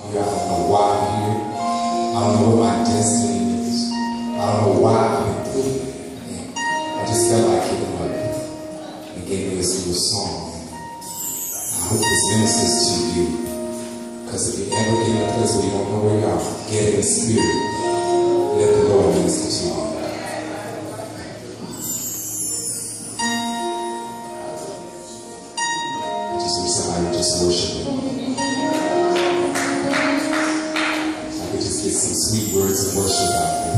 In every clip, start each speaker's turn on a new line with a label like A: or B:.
A: here. I don't know why I'm here. I don't know what my destiny is. I don't know why I've been put here. I just felt like giving up and gave me this little song. I hope this ministers to you. Because if you ever get in a place where you don't know where you are, get in the spirit. Let the Lord minister to you. I just wish somebody would just worship Him. I could just get some sweet words of worship out there.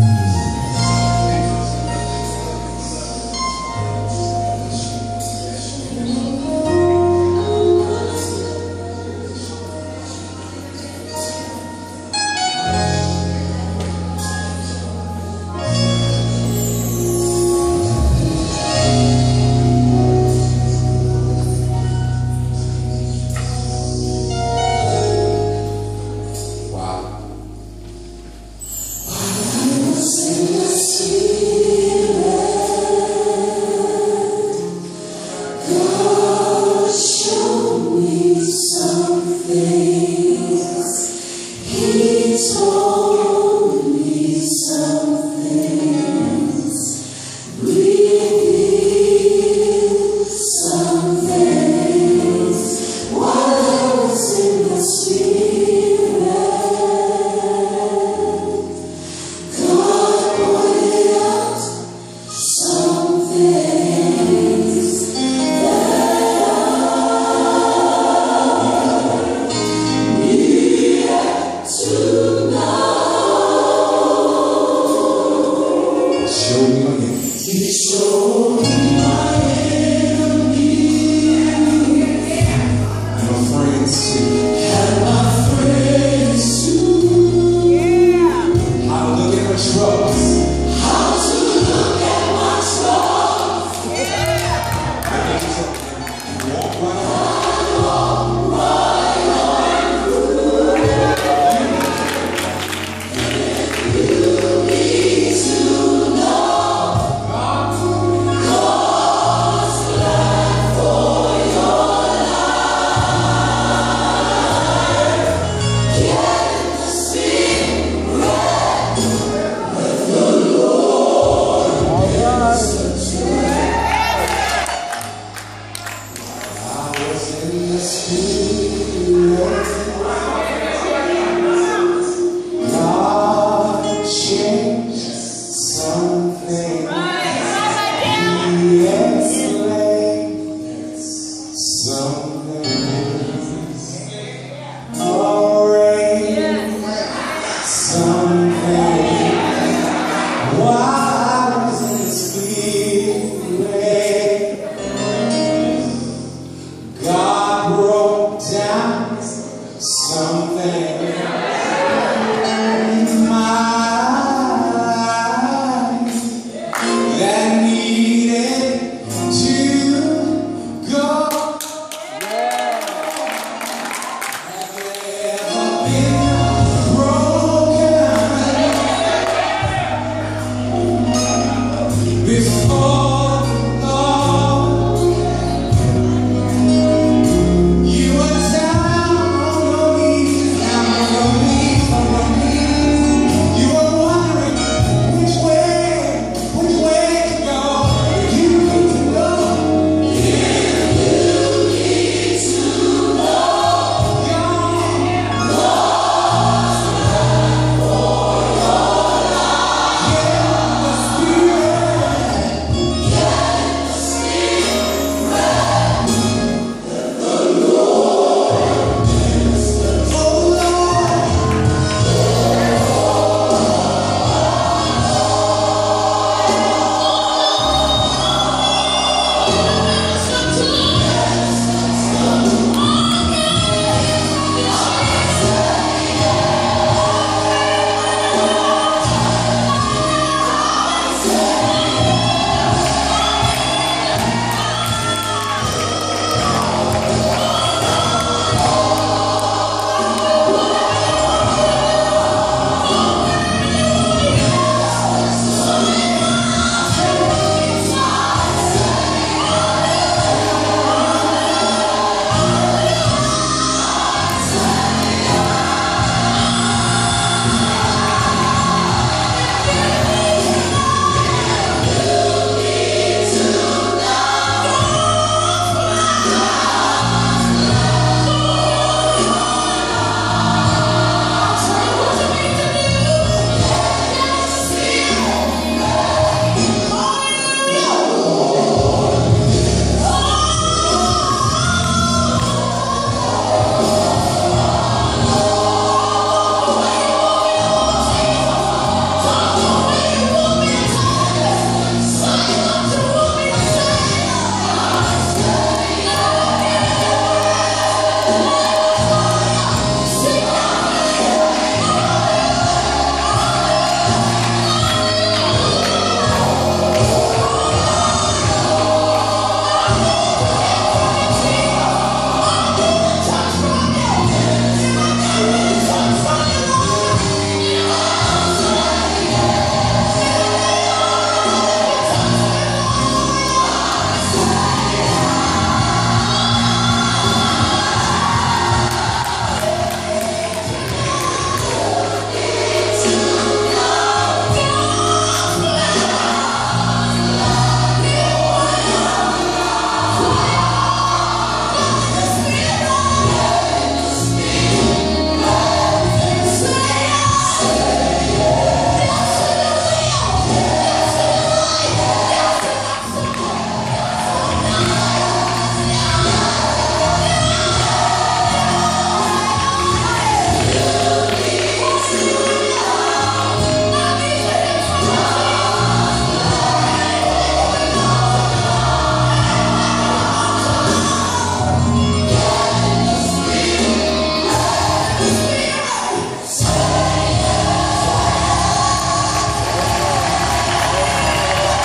B: So